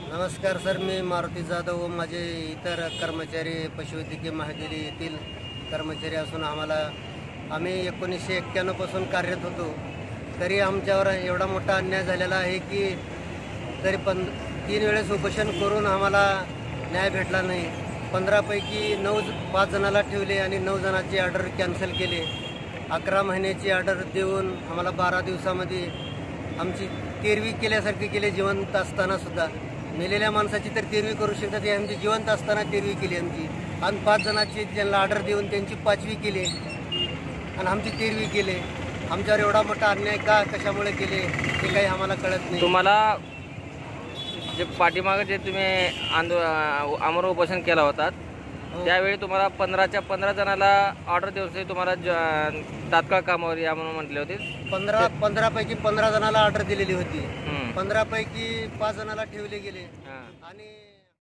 नमस्कार सर, मी मारुती जाधव व माझे इतर कर्मचारी पशुवैद्यकीय महाविद्यालय येथील कर्मचारी असून आम्ही 1991 पासून कार्यरत होतो. तरी आमच्यावर एवढा मोठा अन्याय झालेला आहे की तरी 3 वेळेस उपोषण करून आम्हाला न्याय भेटला नाही. 15 पैकी 5 जणाला ठेवले आणि 9 जणांची ऑर्डर कॅन्सल केले. 11 महिन्याची ऑर्डर देऊन आम्हाला 12 दिवसामध्ये आमची तेरवी केल्यासारखी केले. जिवंत असताना सुद्धा मेलेल्या माणसाची तर तेरवी करू शकतात, ही आमची जिवंत असताना तेरवी केली आमची. आणि 5 जणांची ज्यांना ऑर्डर देऊन त्यांची 5वी केली आणि आमची तेरवी केले. आमच्यावर एवढा मोठा अन्याय कशामुळे केले हे काही आम्हाला कळत नाही. तुम्हाला जे पाठीमागे जे तुम्ही आमरण उपोषण केला होता त्यावेळी तुम्हाला 15च्या 15 जणाला ऑर्डर देऊन तुम्हाला तात्काळ कामावर या म्हणून म्हटले होते. 15 पैकी 15 जणाला ऑर्डर दिलेली होती. 15 पैकी 5 जणाला ठेवले गेले आणि